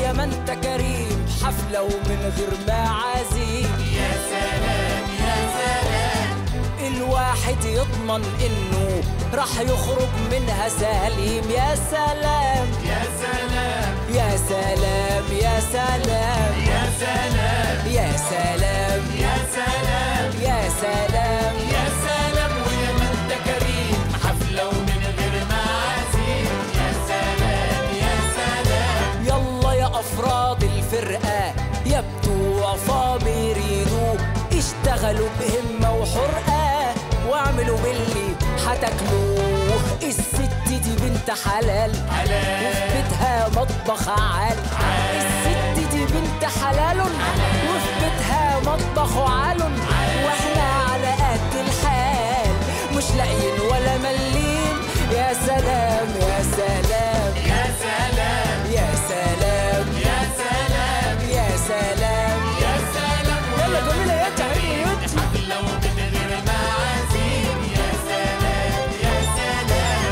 ويا ما انت كريم، حفلة ومن غير معازيم. يا سلام يا سلام، الواحد يضمن انه راح يخرج منها سليم. يا سلام يا سلام يا سلام يا سلام يا سلام يا سلام يا سلام يا سلام يا سلام، ويا ما انت كريم، حفلة ومن غير معازيم. يا سلام يا سلام. يلا يا أفراد الفرقة يا بتوع فاميريدو، اشتغلوا بهمة وحرقة واعملوا باللي هتاكلوه. الست دي بنت حلال وفي بيتها مطبخ عال. الست دي بنت حلال وفي بيتها مطبخ عال. واحنا على قد الحال مش لاقيين ولا مليم. يا سلام يا سلام يا سلام يا سلام يا سلام يا سلام يا سلام، يلا جميلة يا تعالي يا حفلة ومن غير معازيم. يا سلام يا سلام.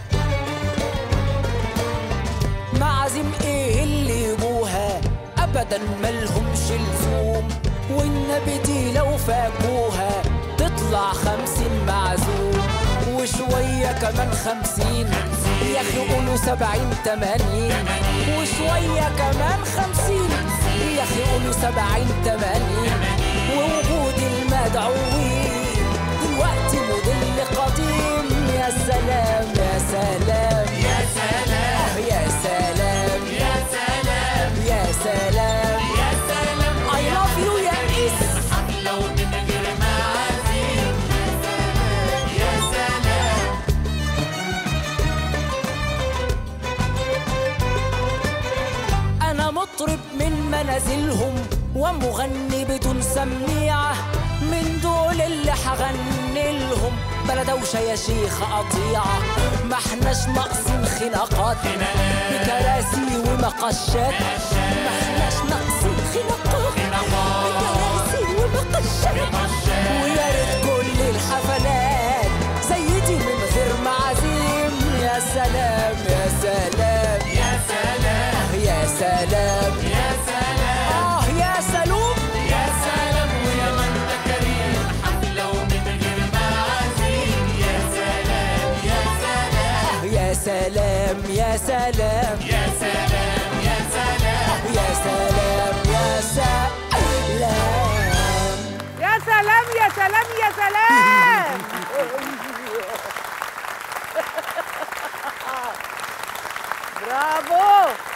معازيم ايه اللي يبوها ابدا ملهمش لزوم، والنبي دي لو فاكوها تطلع 50 معزوم، وشوية كمان 50 يا اخي قولوا 70 80، وشوية كمان 50 يا اخي قولوا 70 80. ووجود المدعوين دلوقتي موديل قديم. يا سلام يا سلام يا سلام يا سلام يا سلام يا سلام يا سلام، I love you يا إس. حفلة ومن غير معازيم. يا سلام أنا مطرب من منازلهم ومغني بدون سميعة، من دول اللي حغني لهم بلا دوشة يا شيخ قطيعة. ما احناش ناقصين خناقات بكراسي ومقشات، ما احناش ناقصين خناقات بكراسي ومقشات. ويا ريت كل الحفلات زي دي من غير معازيم. يا سلام يا سلام يا سلام يا سلام يا سلام يا سلوم. يا سلام، ويا ما انت كريم، حفلة ومن غير معازيم. يا سلام يا سلام يا سلام يا سلام يا سلام يا سلام يا سلام يا سلام. يا سلام يا سلام يا سلام. برافو.